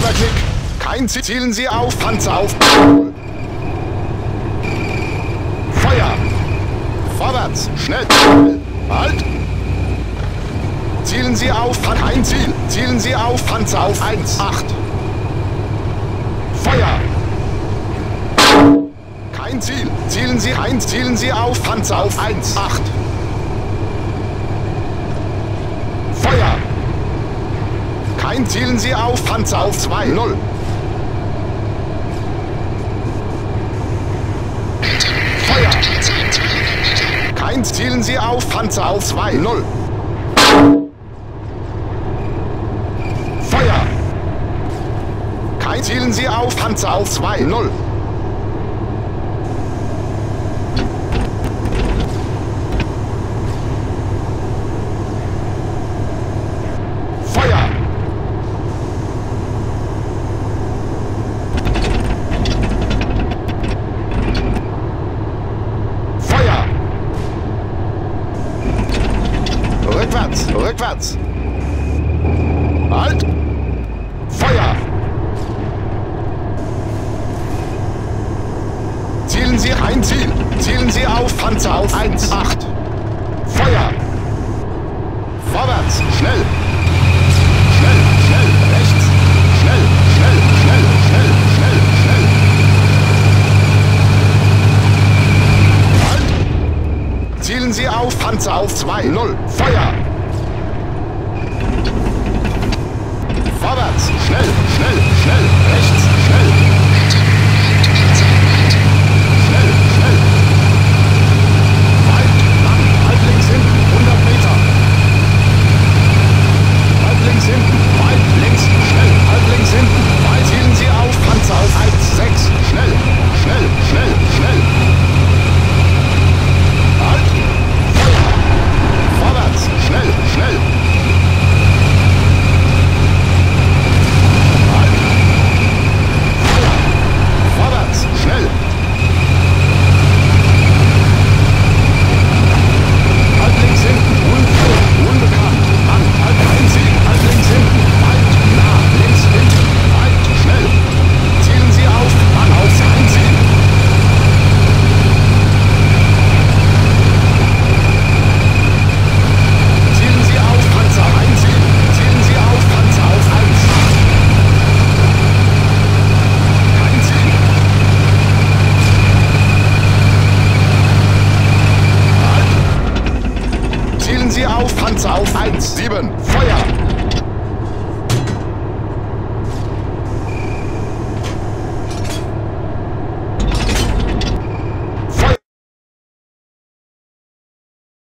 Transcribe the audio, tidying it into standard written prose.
Knick. Kein Ziel. Zielen Sie auf. Panzer auf. Feuer. Vorwärts. Schnell. Halt. Zielen Sie auf. Kein Ziel. Zielen Sie auf. Panzer auf. 1. 8. Feuer. Kein Ziel. Zielen Sie 1. Zielen Sie auf. Panzer auf. 1. 8. Feuer. Kein Zielen Sie auf. Panzer auf. 2. 0. Feuer. Kein Zielen Sie auf. Panzer auf. 2. 0. Feuer. Kein Zielen Sie auf. Panzer auf. 2. 0. Rückwärts! Halt! Feuer! Zielen Sie ein Ziel! Zielen Sie auf! Panzer auf! 1, 8! Feuer! Vorwärts! Schnell! Schnell! Schnell! Rechts! Schnell! Schnell! Schnell! Schnell! Schnell! Schnell! Halt! Zielen Sie auf! Panzer auf! 2, 0!